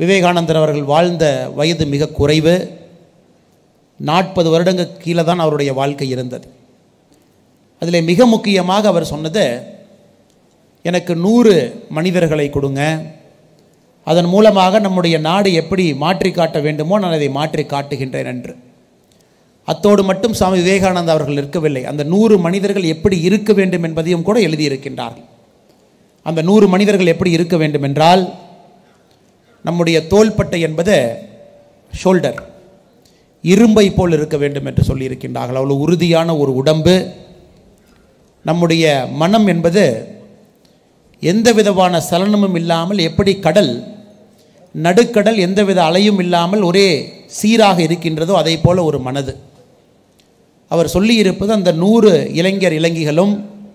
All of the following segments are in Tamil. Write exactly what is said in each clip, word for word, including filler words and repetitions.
விவேகானந்தர் அவர்கள் வாழ்ந்த வயது மிக குறைவு. நாற்பது வருடங்கள் கீழே தான் அவருடைய வாழ்க்கை இருந்தது. அதில் மிக முக்கியமாக அவர் சொன்னது, எனக்கு நூறு மனிதர்களை கொடுங்க, அதன் மூலமாக நம்முடைய நாடு எப்படி மாற்றி காட்ட வேண்டுமோ நான் அதை மாற்றி காட்டுகின்றேன் என்று. அத்தோடு மட்டும் சுவாமி விவேகானந்தா அவர்கள் இருக்கவில்லை, அந்த நூறு மனிதர்கள் எப்படி இருக்க வேண்டும் என்பதையும் கூட எழுதியிருக்கின்றார்கள். அந்த நூறு மனிதர்கள் எப்படி இருக்க வேண்டும் என்றால், நம்முடைய தோள்பட்டை என்பது ஷோல்டர், இரும்பை போல் இருக்க வேண்டும் என்று சொல்லியிருக்கின்றார்கள். அவ்வளோ உறுதியான ஒரு உடம்பு. நம்முடைய மனம் என்பது எந்த விதமான சலனமும் இல்லாமல், எப்படி கடல் நடுக்கடல் எந்தவித அலையும் இல்லாமல் ஒரே சீராக இருக்கின்றதோ அதை போல ஒரு மனது. அவர் சொல்லியிருப்பது, அந்த நூறு இளைஞர் இளைஞர்களும்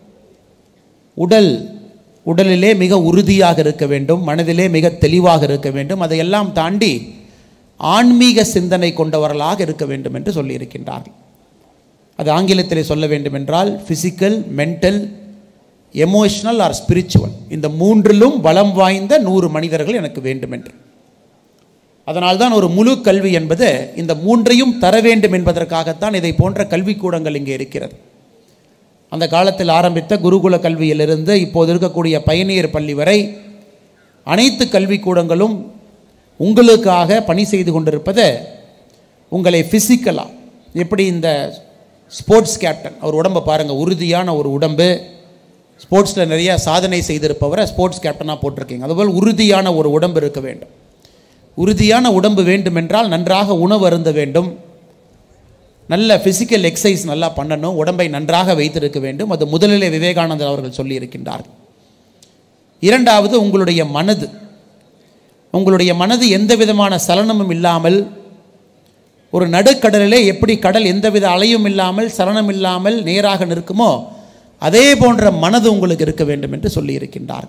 உடல் உடலிலே மிக உறுதியாக இருக்க வேண்டும், மனதிலே மிக தெளிவாக இருக்க வேண்டும், அதையெல்லாம் தாண்டி ஆன்மீக சிந்தனை கொண்டவர்களாக இருக்க வேண்டும் என்று சொல்லியிருக்கின்றார்கள். அது ஆங்கிலத்திலே சொல்ல வேண்டும் என்றால் physical, mental, emotional or spiritual, இந்த மூன்றிலும் பலம் வாய்ந்த நூறு மனிதர்கள் எனக்கு வேண்டும் என்று. அதனால்தான் ஒரு முழு கல்வி என்பது இந்த மூன்றையும் தர வேண்டும் என்பதற்காகத்தான் இதை போன்ற கல்விக்கூடங்கள் இங்கே இருக்கிறது. அந்த காலத்தில் ஆரம்பித்த குருகுல கல்வியிலிருந்து இப்போது இருக்கக்கூடிய பயணியர் பள்ளி வரை அனைத்து கல்விக்கூடங்களும் உங்களுக்காக பணி செய்து கொண்டிருப்பது, உங்களை ஃபிசிக்கலாக எப்படி இந்த ஸ்போர்ட்ஸ் கேப்டன், அவர் உடம்பை பாருங்கள், உறுதியான ஒரு உடம்பு, ஸ்போர்ட்ஸில் நிறைய சாதனை செய்திருப்பவரை ஸ்போர்ட்ஸ் கேப்டனாக போட்டிருக்கீங்க. அதுபோல் உறுதியான ஒரு உடம்பு இருக்க வேண்டும். உறுதியான உடம்பு வேண்டும் என்றால் நன்றாக உணவு அருந்த வேண்டும், நல்ல ஃபிசிக்கல் எக்ஸசைஸ் நல்லா பண்ணணும், உடம்பை நன்றாக வைத்திருக்க வேண்டும். அது முதலிலே விவேகானந்தர் அவர்கள் சொல்லியிருக்கின்றார்கள். இரண்டாவது, உங்களுடைய மனது. உங்களுடைய மனது எந்த விதமான சலனமும் இல்லாமல், ஒரு நடுக்கடலிலே எப்படி கடல் எந்தவித அலையும் இல்லாமல் சலனம் இல்லாமல் நேராக நிற்குமோ அதே போன்ற மனது உங்களுக்கு இருக்க வேண்டும் என்று சொல்லியிருக்கின்றார்.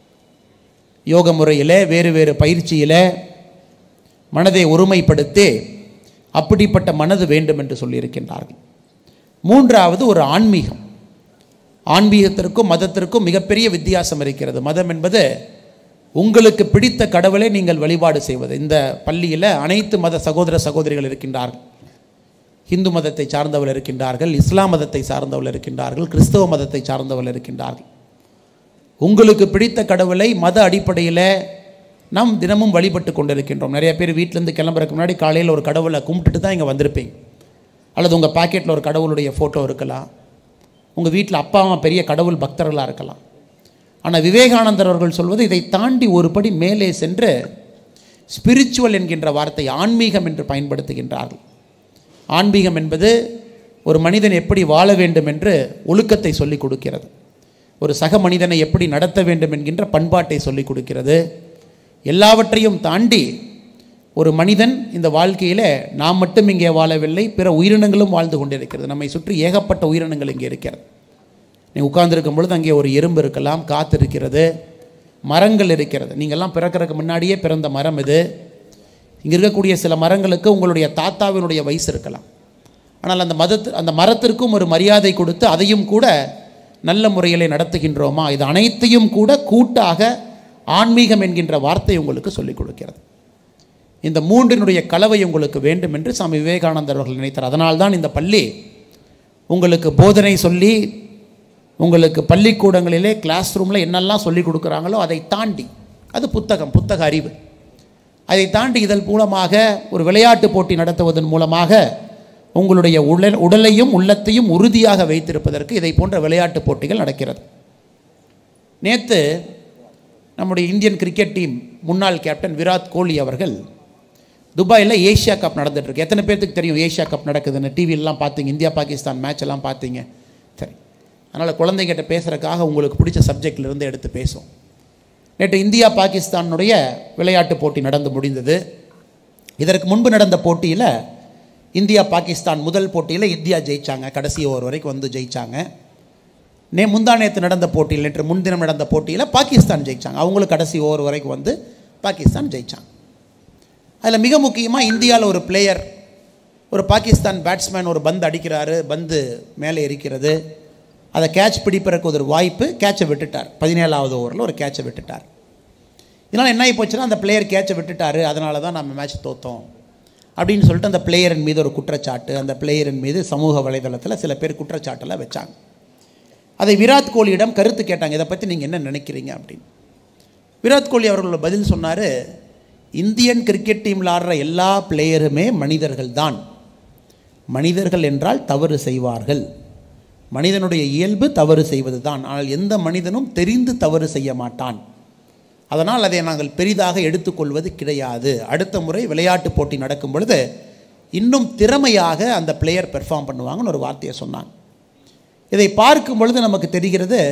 யோக முறையில், வேறு வேறு பயிற்சியில் மனதை ஒருமைப்படுத்தி அப்படிப்பட்ட மனது வேண்டும் என்று சொல்லியிருக்கின்றார்கள். மூன்றாவது, ஒரு ஆன்மீகம். ஆன்மீகத்திற்கும் மதத்திற்கும் மிகப்பெரிய வித்தியாசம் இருக்கிறது. மதம் என்பது உங்களுக்கு பிடித்த கடவுளை நீங்கள் வழிபாடு செய்வது. இந்த பள்ளியில் அனைத்து மத சகோதர சகோதரிகள் இருக்கின்றார்கள். ஹிந்து மதத்தை சார்ந்தவர்கள் இருக்கின்றார்கள், இஸ்லாம் மதத்தை சார்ந்தவர்கள் இருக்கின்றார்கள், கிறிஸ்தவ மதத்தை சார்ந்தவர்கள் இருக்கின்றார்கள். உங்களுக்கு பிடித்த கடவுளை மத அடிப்படையில் நாம் தினமும் வழிபட்டு கொண்டிருக்கின்றோம். நிறைய பேர் வீட்டிலேருந்து கிளம்புறதுக்கு முன்னாடி காலையில் ஒரு கடவுளை கும்பிட்டுட்டு தான் இங்கே வந்திருப்பீங்க. அல்லது உங்கள் பாக்கெட்டில் ஒரு கடவுளுடைய ஃபோட்டோ இருக்கலாம், உங்கள் வீட்டில் அப்பா அம்மா பெரிய கடவுள் பக்தர்களாக இருக்கலாம். ஆனால் விவேகானந்தர் அவர்கள் சொல்வது, இதை தாண்டி ஒரு படி மேலே சென்று ஸ்பிரிச்சுவல் என்கின்ற வார்த்தை, ஆன்மீகம் என்று பயன்படுத்துகின்றார்கள். ஆன்மீகம் என்பது ஒரு மனிதன் எப்படி வாழ வேண்டும் என்று ஒழுக்கத்தை சொல்லிக் கொடுக்கிறது, ஒரு சக மனிதனை எப்படி நடத்த வேண்டும் என்கின்ற பண்பாட்டை சொல்லிக் கொடுக்கிறது. எல்லாவற்றையும் தாண்டி ஒரு மனிதன் இந்த வாழ்க்கையில் நாம் மட்டும் இங்கே வாழவில்லை, பிற உயிரினங்களும் வாழ்ந்து கொண்டிருக்கிறது. நம்மை சுற்றி ஏகப்பட்ட உயிரினங்கள் இங்கே இருக்கிறது. நீ உட்கார்ந்துருக்கும் பொழுது அங்கே ஒரு எறும்பு இருக்கலாம், காற்று இருக்கிறது, மரங்கள் இருக்கிறது. நீங்கள்லாம் பிறக்கிறதுக்கு முன்னாடியே பிறந்த மரம் இது. இங்கே இருக்கக்கூடிய சில மரங்களுக்கு உங்களுடைய தாத்தாவினுடைய வயசு இருக்கலாம். ஆனால் அந்த மதத்து அந்த மரத்திற்கும் ஒரு மரியாதை கொடுத்து அதையும் கூட நல்ல முறையில் நடத்துகின்றோமா? இது அனைத்தையும் கூட கூட்டாக ஆன்மீகம் என்கின்ற வார்த்தை உங்களுக்கு சொல்லிக் கொடுக்கிறது. இந்த மூன்றினுடைய கலவை உங்களுக்கு வேண்டும் என்று சுவாமி விவேகானந்தர் அவர்கள் நினைத்தார். அதனால்தான் இந்த பள்ளி உங்களுக்கு போதனை சொல்லி, உங்களுக்கு பள்ளிக்கூடங்களிலே கிளாஸ் ரூமில் என்னெல்லாம் சொல்லிக் கொடுக்குறாங்களோ அதை தாண்டி, அது புத்தகம், புத்தக அறிவு, அதை தாண்டி இதன் மூலமாக ஒரு விளையாட்டு போட்டி நடத்துவதன் மூலமாக உங்களுடைய உடல் உடலையும் உள்ளத்தையும் உறுதியாக வைத்திருப்பதற்கு இதை போன்ற விளையாட்டு போட்டிகள் நடக்கிறது. நேற்று நம்முடைய இந்தியன் கிரிக்கெட் டீம் முன்னாள் கேப்டன் விராட் கோலி அவர்கள் துபாயில் ஏஷியா கப் நடந்துகிட்ருக்கு. எத்தனை பேர்த்துக்கு தெரியும் ஏஷியா கப் நடக்குதுன்னு? டிவிலெலாம் பார்த்தீங்க, இந்தியா பாகிஸ்தான் மேட்ச் எல்லாம் பார்த்தீங்க. சரி, அதனால் குழந்தைங்கிட்ட பேசுகிறதுக்காக உங்களுக்கு பிடிச்ச சப்ஜெக்டிலிருந்து எடுத்து பேசும். நேற்று இந்தியா பாகிஸ்தானுடைய விளையாட்டு போட்டி நடந்து முடிந்தது. இதற்கு முன்பு நடந்த போட்டியில் இந்தியா பாகிஸ்தான் முதல் போட்டியில் இந்தியா ஜெயித்தாங்க, கடைசி ஓவர் வரைக்கும் வந்து ஜெயித்தாங்க. நே முந்தா நேற்று நடந்த போட்டியில், நேற்று முன்தினம் நடந்த போட்டியில் பாகிஸ்தான் ஜெயித்தாங்க. அவங்களும் கடைசி ஓவர் வரைக்கும் வந்து பாகிஸ்தான் ஜெயித்தாங்க. அதில் மிக முக்கியமாக இந்தியாவில் ஒரு பிளேயர், ஒரு பாகிஸ்தான் பேட்ஸ்மேன் ஒரு பந்து அடிக்கிறாரு, பந்து மேலே இருக்கிறது, அதை கேட்ச் பிடிப்பதற்கு ஒரு வாய்ப்பு, கேட்சை விட்டுட்டார். பதினேழாவது ஓவரில் ஒரு கேட்சை விட்டுட்டார். இதனால் என்ன ஆகி போச்சுன்னா அந்த பிளேயர் கேட்சை விட்டுட்டாரு, அதனால தான் நம்ம மேட்ச் தோற்றோம் அப்படின்னு சொல்லிட்டு அந்த பிளேயரின் மீது ஒரு குற்றச்சாட்டு, அந்த பிளேயரின் மீது சமூக வலைதளத்தில் சில பேர் குற்றச்சாட்டெல்லாம் வச்சாங்க. அதை விராட் கோலியிடம் கருத்து கேட்டாங்க, இதை பற்றி நீங்கள் என்ன நினைக்கிறீங்க அப்படின்னு. விராட் கோலி அவர்களோட பதில் சொன்னார், இந்தியன் கிரிக்கெட் டீமில் ஆடுற எல்லா பிளேயருமே மனிதர்கள் தான். மனிதர்கள் என்றால் தவறு செய்வார்கள், மனிதனுடைய இயல்பு தவறு செய்வது தான். ஆனால் எந்த மனிதனும் தெரிந்து தவறு செய்ய மாட்டான். அதனால் அதை நாங்கள் பெரிதாக எடுத்துக்கொள்வது கிடையாது. அடுத்த முறை விளையாட்டு போட்டி நடக்கும் பொழுது இன்னும் திறமையாக அந்த பிளேயர் பெர்ஃபார்ம் பண்ணுவாங்கன்னு ஒரு வார்த்தையை சொன்னாங்க. இதை பார்க்கும் பொழுது நமக்கு தெரிகிறது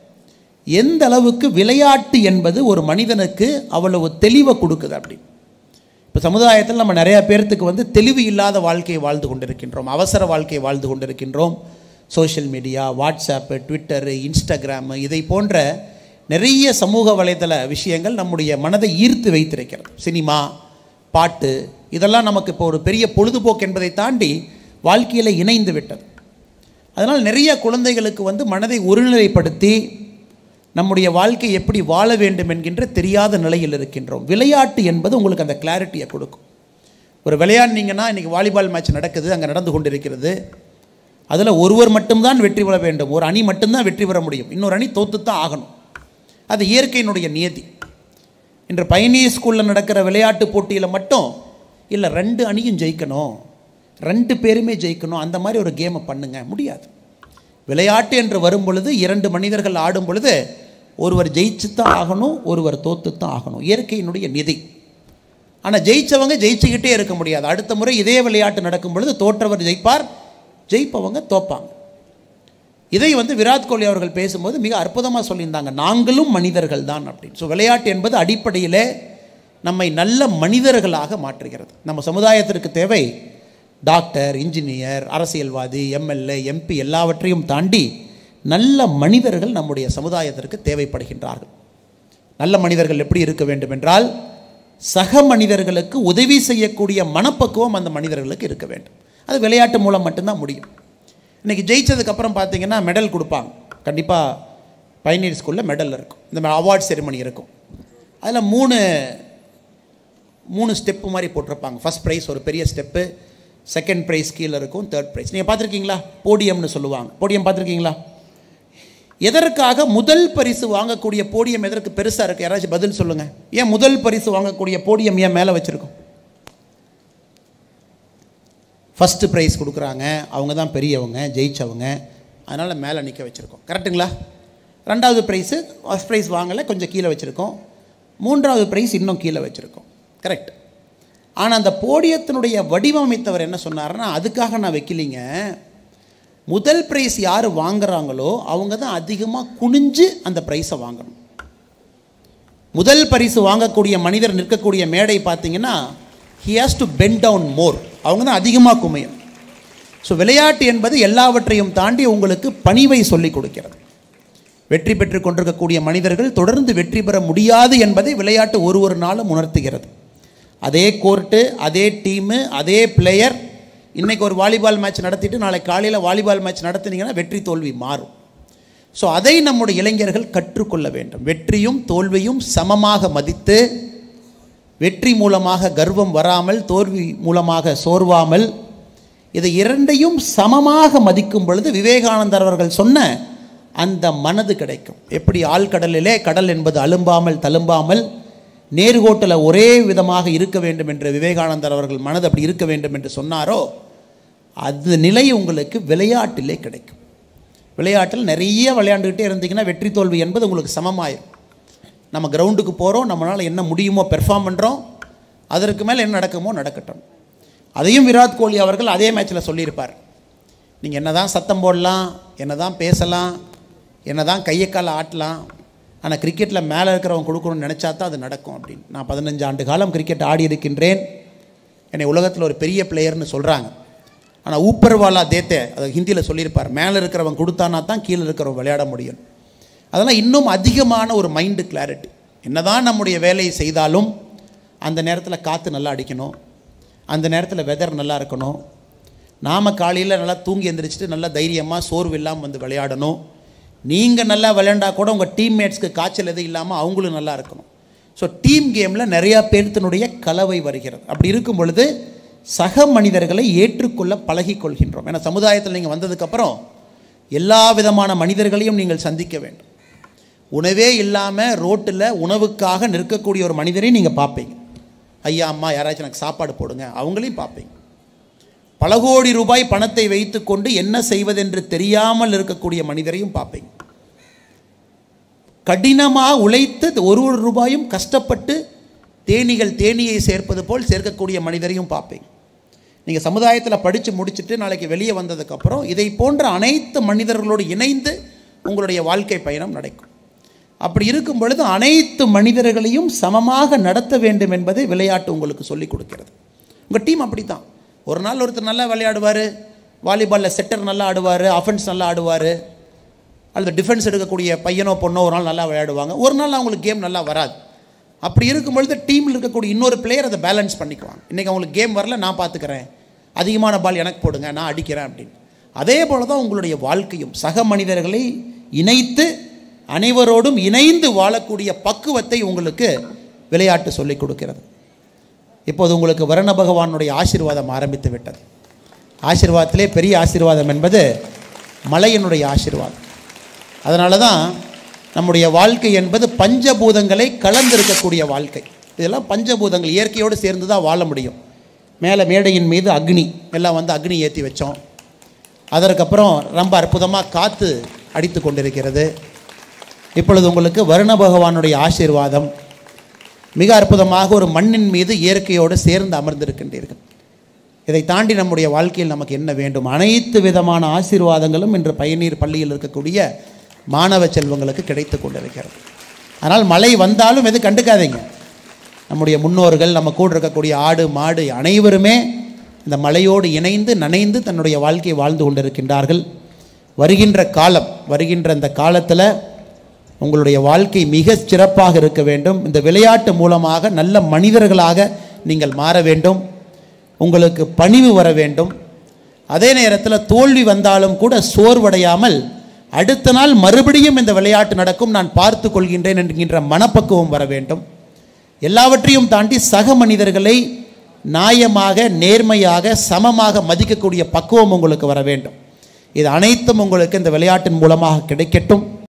எந்த அளவுக்கு விளையாட்டு என்பது ஒரு மனிதனுக்கு அவ்வளவு தெளிவை கொடுக்குது. அப்படி இப்போ சமுதாயத்தில் நம்ம நிறையா பேர்த்துக்கு வந்து தெளிவு இல்லாத வாழ்க்கையை வாழ்ந்து கொண்டிருக்கின்றோம், அவசர வாழ்க்கையை வாழ்ந்து கொண்டிருக்கின்றோம். Social media, WhatsApp, Twitter, Instagram, இதை போன்ற நிறைய சமூக வலைதள விஷயங்கள் நம்முடைய மனதை ஈர்த்து வைத்திருக்கிறது. சினிமா, பாட்டு, இதெல்லாம் நமக்கு இப்போ ஒரு பெரிய பொழுதுபோக்கு என்பதை தாண்டி வாழ்க்கையில் இணைந்து விட்டது. அதனால் நிறைய குழந்தைகளுக்கு வந்து மனதை ஒருநிலைப்படுத்தி நம்முடைய வாழ்க்கை எப்படி வாழ வேண்டும் என்கின்ற தெரியாத நிலையில் இருக்கின்றோம். விளையாட்டு என்பது உங்களுக்கு அந்த கிளாரிட்டியை கொடுக்கும். ஒரு விளையாடினீங்கன்னா இன்றைக்கி வாலிபால் மேட்ச் நடக்குது, அங்கே நடந்து கொண்டிருக்கிறது. அதில் ஒருவர் மட்டும்தான் வெற்றி பெற வேண்டும், ஒரு அணி மட்டும்தான் வெற்றி பெற முடியும், இன்னொரு அணி தோற்று தான் ஆகணும். அது இயற்கையினுடைய நியதி. இன்று பைனியர் ஸ்கூலில் நடக்கிற விளையாட்டு போட்டியில் மட்டும் இல்லை ரெண்டு அணியும் ஜெயிக்கணும், ரெண்டு பேருமே ஜெயிக்கணும், அந்த மாதிரி ஒரு கேமை பண்ணுங்க, முடியாது. விளையாட்டு என்று வரும் பொழுது இரண்டு மனிதர்கள் ஆடும் பொழுது ஒருவர் ஜெயிச்சு தான் ஆகணும், ஒருவர் தோற்று தான் ஆகணும், இயற்கையினுடைய நிதி. ஆனால் ஜெயித்தவங்க ஜெயிச்சுக்கிட்டே இருக்க முடியாது. அடுத்த முறை இதே விளையாட்டு நடக்கும் பொழுது தோற்றவர் ஜெயிப்பார், ஜெயிப்பவங்க தோப்பாங்க. இதை வந்து விராட் கோலி அவர்கள் பேசும்போது மிக அற்புதமாக சொல்லியிருந்தாங்க, நாங்களும் மனிதர்கள் தான் அப்படின்னு. ஸோ விளையாட்டு என்பது அடிப்படையிலே நம்மை நல்ல மனிதர்களாக மாற்றுகிறது. நம்ம சமுதாயத்திற்கு தேவை டாக்டர், இன்ஜினியர், அரசியல்வாதி, எம்எல்ஏ, எம்பி எல்லாவற்றையும் தாண்டி நல்ல மனிதர்கள் நம்முடைய சமுதாயத்திற்கு தேவைப்படுகின்றார்கள். நல்ல மனிதர்கள் எப்படி இருக்க வேண்டும் என்றால் சக மனிதர்களுக்கு உதவி செய்யக்கூடிய மனப்பக்குவம் அந்த மனிதர்களுக்கு இருக்க வேண்டும். அது விளையாட்டு மூலம் மட்டும்தான் முடியும். இன்றைக்கி ஜெயித்ததுக்கப்புறம் பார்த்தீங்கன்னா மெடல் கொடுப்பாங்க. கண்டிப்பாக பைனியர் ஸ்கூலில் மெடல் இருக்கும், இந்த அவார்ட் செரிமனி இருக்கும். அதில் மூணு மூணு ஸ்டெப்பு மாதிரி போட்டிருப்பாங்க. ஃபஸ்ட் ப்ரைஸ் ஒரு பெரிய ஸ்டெப்பு, செகண்ட் ப்ரைஸ் கீழே இருக்கும், தேர்ட் ப்ரைஸ். நீங்கள் பார்த்துருக்கீங்களா? போடியம்னு சொல்லுவாங்க. போடியம் பார்த்துருக்கீங்களா? எதற்காக முதல் பரிசு வாங்கக்கூடிய போடியம் எதற்கு பெருசாக இருக்குது? யாராச்சும் பதில் சொல்லுங்கள். ஏன் முதல் பரிசு வாங்கக்கூடிய போடியம் ஏன் மேலே வச்சுருக்கோம்? ஃபஸ்ட்டு ப்ரைஸ் கொடுக்குறாங்க, அவங்க தான் பெரியவங்க, ஜெயித்தவங்க, அதனால் மேலே நிற்க வச்சுருக்கோம். கரெக்டுங்களா? ரெண்டாவது ப்ரைஸு ஃபஸ்ட் ப்ரைஸ் வாங்கலை, கொஞ்சம் கீழே வச்சுருக்கோம். மூன்றாவது ப்ரைஸ் இன்னும் கீழே வச்சுருக்கோம். கரெக்ட். ஆனால் அந்த போடியத்தினுடைய வடிவமைத்தவர் என்ன சொன்னார்னா, அதுக்காக நான் வைக்கலிங்க, முதல் ப்ரைஸ் யார் வாங்குறாங்களோ அவங்க தான் அதிகமாக குனிஞ்சு அந்த ப்ரைஸை வாங்கணும். முதல் பரிசு வாங்கக்கூடிய மனிதர் நிற்கக்கூடிய மேடை பார்த்தீங்கன்னா he has to bend down more, அவங்க தான் அதிகமாக குமையும். ஸோ விளையாட்டு என்பது எல்லாவற்றையும் தாண்டி உங்களுக்கு பணிவை சொல்லிக் கொடுக்கிறது. வெற்றி பெற்று கொண்டிருக்கக்கூடிய மனிதர்கள் தொடர்ந்து வெற்றி பெற முடியாது என்பதை விளையாட்டு ஒரு ஒரு நாளும் உணர்த்துகிறது. அதே கோர்ட்டு, அதே டீமு, அதே பிளேயர் இன்றைக்கி ஒரு வாலிபால் மேட்ச் நடத்திட்டு நாளைக்கு காலையில் வாலிபால் மேட்ச் நடத்தினீங்கன்னா வெற்றி தோல்வி மாறும். ஸோ அதை நம்முடைய இளைஞர்கள் கற்றுக்கொள்ள வேண்டும். வெற்றியும் தோல்வியும் சமமாக மதித்து, வெற்றி மூலமாக கர்வம் வராமல், தோல்வி மூலமாக சோர்வாமல், இதை இரண்டையும் சமமாக மதிக்கும் பொழுது விவேகானந்தர் அவர்கள் சொன்ன அந்த மனது கிடைக்கும். எப்படி ஆழ்கடலிலே கடல் என்பது அலும்பாமல் தழும்பாமல் நேர்கோட்டில் ஒரே விதமாக இருக்க வேண்டும் என்று விவேகானந்தர் அவர்கள் மனது அப்படி இருக்க வேண்டும் என்று சொன்னாரோ, அது நிலை உங்களுக்கு விளையாட்டிலே கிடைக்கும். விளையாட்டில் நிறைய விளையாண்டுக்கிட்டே இருந்தீங்கன்னா வெற்றி தோல்வி என்பது உங்களுக்கு சமமாயிரும். நம்ம கிரவுண்டுக்கு போகிறோம், நம்மளால் என்ன முடியுமோ பெர்ஃபார்ம் பண்ணுறோம், அதற்கு மேலே என்ன நடக்குமோ நடக்கட்டும். அதையும் விராட் கோலி அவர்கள் அதே மேட்ச்சில் சொல்லியிருப்பார். நீங்கள் என்ன தான் சத்தம் போடலாம், என்ன தான் பேசலாம், என்ன தான் கையக்கால் ஆட்டலாம், ஆனால் கிரிக்கெட்டில் மேலே இருக்கிறவங்க கொடுக்கணும்னு நினச்சா தான் அது நடக்கும் அப்படின்னு. நான் பதினஞ்சு ஆண்டு காலம் கிரிக்கெட் ஆடி இருக்கின்றேன். என்னை உலகத்தில் ஒரு பெரிய பிளேயர்னு சொல்கிறாங்க. ஆனால் ஊப்பர்வாலா தேத்தே, அதை ஹிந்தியில் சொல்லியிருப்பார், மேலே இருக்கிறவன் கொடுத்தானா தான் கீழே இருக்கிறவன் விளையாட முடியும். அதெல்லாம் இன்னும் அதிகமான ஒரு மைண்டு கிளாரிட்டி. என்ன தான் நம்முடைய வேலையை செய்தாலும் அந்த நேரத்தில் காற்று நல்லா அடிக்கணும், அந்த நேரத்தில் வெதர் நல்லா இருக்கணும், நாம் காலையில் நல்லா தூங்கி எந்திரிச்சிட்டு நல்லா தைரியமாக சோர்வு இல்லாமல் வந்து விளையாடணும். நீங்கள் நல்லா விளையாண்டா கூட உங்கள் டீம்மேட்ஸ்க்கு காய்ச்சல் எதுவும் இல்லாமல் அவங்களும் நல்லா இருக்கணும். ஸோ டீம் கேமில் நிறையா பேர்த்தினுடைய கலவை வருகிறது. அப்படி இருக்கும் பொழுது சக மனிதர்களை ஏற்றுக்கொள்ள பழகி கொள்கின்றோம். ஏன்னா சமுதாயத்தில் நீங்கள் வந்ததுக்கப்புறம் எல்லா விதமான மனிதர்களையும் நீங்கள் சந்திக்க வேண்டும். உணவே இல்லாமல் ரோட்டில் உணவுக்காக நிற்கக்கூடிய ஒரு மனிதரையும் நீங்கள் பார்ப்பீங்க. ஐயா அம்மா யாராச்சும் எனக்கு சாப்பாடு போடுங்க, அவங்களையும் பார்ப்பீங்க. பல கோடி ரூபாய் பணத்தை வைத்து கொண்டு என்ன செய்வதென்று தெரியாமல் இருக்கக்கூடிய மனிதரையும் பார்ப்பீங்க. கடினமாக உழைத்து ஒரு ஒரு ரூபாயும் கஷ்டப்பட்டு தேனீகள் தேனியை சேர்ப்பது போல் சேர்க்கக்கூடிய மனிதரையும் பார்ப்பீங்க. நீங்கள் சமுதாயத்தில் படித்து முடிச்சுட்டு நாளைக்கு வெளியே வந்ததுக்கப்புறம் இதை போன்ற அனைத்து மனிதர்களோடு இணைந்து உங்களுடைய வாழ்க்கை பயணம் நடக்கும். அப்படி இருக்கும் பொழுது அனைத்து மனிதர்களையும் சமமாக நடத்த வேண்டும் என்பதை விளையாட்டு உங்களுக்கு சொல்லிக் கொடுக்கிறது. உங்கள் டீம் அப்படி தான். ஒரு நாள் ஒருத்தர் நல்லா விளையாடுவார், வாலிபாலில் செட்டர் நல்லா ஆடுவார், அஃபென்ஸ் நல்லா ஆடுவார், அல்லது டிஃபென்ஸ் எடுக்கக்கூடிய பையனோ பொண்ணோ ஒரு நாள் நல்லா விளையாடுவாங்க. ஒரு நாள் அவங்களுக்கு கேம் நல்லா வராது. அப்படி இருக்கும் பொழுது டீமில் இருக்கக்கூடிய இன்னொரு பிளேயர் அதை பேலன்ஸ் பண்ணிக்குவாங்க. இன்றைக்கி அவங்களுக்கு கேம் வரல, நான் பார்த்துக்கிறேன், அதிகமான பால் எனக்கு போடுங்க, நான் அடிக்கிறேன் அப்படின்னு. அதே போல் தான் உங்களுடைய வாழ்க்கையும் சக மனிதர்களை இணைத்து அனைவரோடும் இணைந்து வாழக்கூடிய பக்குவத்தை உங்களுக்கு விளையாட்டு சொல்லிக் கொடுக்கிறது. இப்போது உங்களுக்கு வருண பகவானுடைய ஆசீர்வாதம் ஆரம்பித்து விட்டது. ஆசீர்வாதத்திலே பெரிய ஆசீர்வாதம் என்பது மலையினுடைய ஆசீர்வாதம். அதனால தான் நம்முடைய வாழ்க்கை என்பது பஞ்சபூதங்களை கலந்திருக்கக்கூடிய வாழ்க்கை. இதெல்லாம் பஞ்சபூதங்கள் இயற்கையோடு சேர்ந்து தான் வாழ முடியும். மேலே மேடையின் மீது அக்னி எல்லாம் வந்து அக்னி ஏற்றி வச்சோம். அதற்கப்புறம் ரொம்ப அற்புதமாக காற்று அடித்து கொண்டிருக்கிறது. இப்பொழுது உங்களுக்கு வருண பகவானுடைய ஆசீர்வாதம் மிக அற்புதமாக ஒரு மண்ணின் மீது இயற்கையோடு சேர்ந்து அமர்ந்திருக்கின்றீர்கள். இதை தாண்டி நம்முடைய வாழ்க்கையில் நமக்கு என்ன வேண்டும்? அனைத்து விதமான ஆசீர்வாதங்களும் இன்று பயனீர் பள்ளியில் இருக்கக்கூடிய மாணவ செல்வங்களுக்கு கிடைத்து கொண்டிருக்கிறது. ஆனால் மழை வந்தாலும் எது கண்டுக்காதீங்க. நம்முடைய முன்னோர்கள், நம்ம கூட இருக்கக்கூடிய ஆடு மாடு அனைவருமே இந்த மழையோடு இணைந்து நனைந்து தன்னுடைய வாழ்க்கையை வாழ்ந்து கொண்டிருக்கின்றார்கள். வருகின்ற காலம் வருகின்ற இந்த காலத்தில் உங்களுடைய வாழ்க்கை மிக சிறப்பாக இருக்க வேண்டும். இந்த விளையாட்டு மூலமாக நல்ல மனிதர்களாக நீங்கள் மாற வேண்டும். உங்களுக்கு பணிவு வர வேண்டும். அதே நேரத்தில் தோல்வி வந்தாலும் கூட சோர்வடையாமல் அடுத்த நாள் மறுபடியும் இந்த விளையாட்டு நடக்கும், நான் பார்த்து கொள்கின்றேன் என்கின்ற மனப்பக்குவம் வர வேண்டும். எல்லாவற்றையும் தாண்டி சக மனிதர்களை நியாயமாக நேர்மையாக சமமாக மதிக்கக்கூடிய பக்குவம் உங்களுக்கு வர வேண்டும். இது அனைத்தும் உங்களுக்கு இந்த விளையாட்டின் மூலமாக கிடைக்கட்டும்.